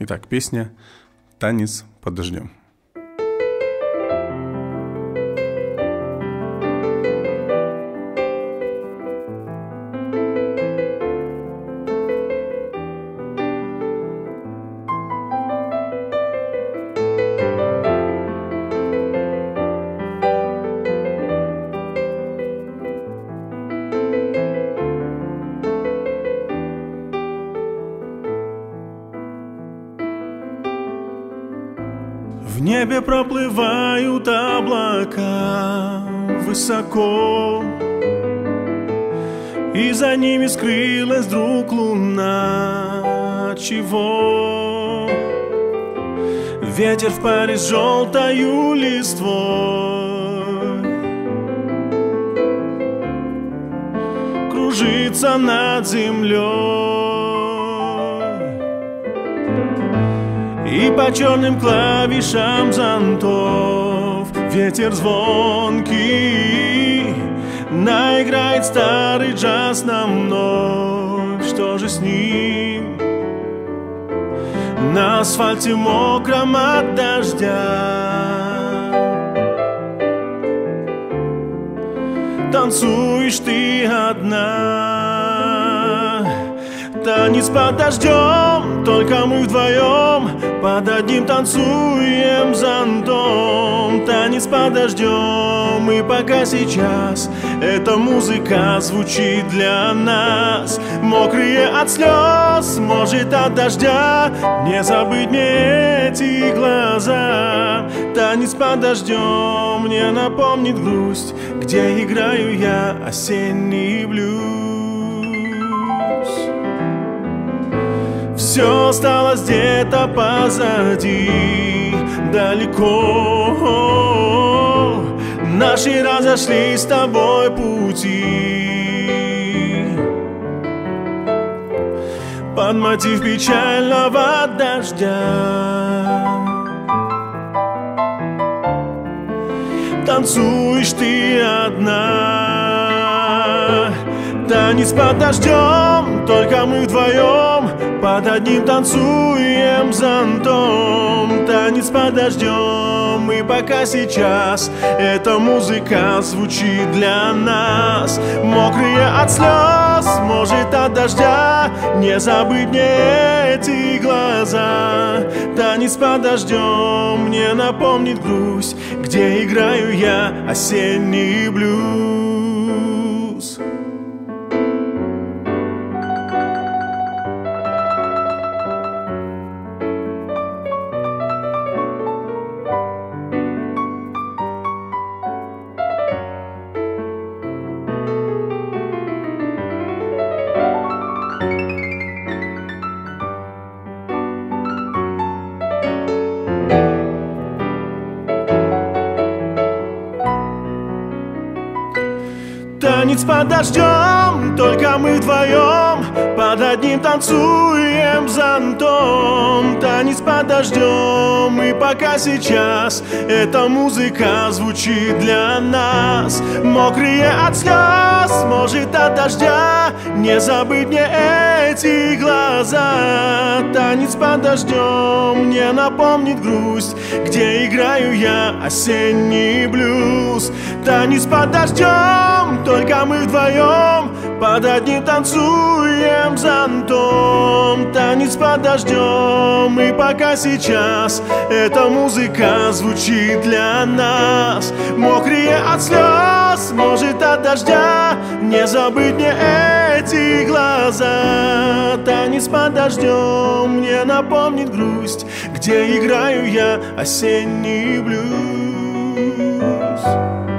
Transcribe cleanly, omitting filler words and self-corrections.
Итак, песня «Танец под дождем». В небе проплывают облака высоко, и за ними скрылась вдруг луна. Чего? Ветер в паре с желтою листвой кружится над землей. И по черным клавишам зонтов ветер звонкий наиграет старый джаз нам вновь. Что же с ним? На асфальте мокром от дождя танцуешь ты одна. Танец под дождем, только мы вдвоем под одним танцуем зонтом. Танец под дождем, и пока сейчас эта музыка звучит для нас. Мокрые от слез, может от дождя, не забыть мне эти глаза. Танец под дождем мне напомнит грусть, где играю я осенний блюз. Все осталось где-то позади, далеко. Наши разошлись с тобой пути под мотив печального дождя. Танцуешь ты одна. Танец под дождем, только мы вдвоем под одним танцуем зонтом. Танец под дождем, и пока сейчас эта музыка звучит для нас. Мокрые от слез, может от дождя, не забыть мне эти глаза. Танец под дождем мне напомнит грусть, где играю я осенний блюз. Танец под дождем, только мы вдвоем под одним танцуем зонтом. Танец под дождем, и пока сейчас эта музыка звучит для нас. Мокрые от слез, может от дождя, не забыть мне эти глаза. Танец под дождем мне напомнит грусть, где играю я осенний блюз. Танец под дождем, только мы вдвоем под одним танцуем зонтом. Танец под дождем, и пока сейчас эта музыка звучит для нас. Мокрые от слез, может от дождя, не забыть мне эти глаза. Танец под дождем мне напомнит грусть, где играю я осенний блюз.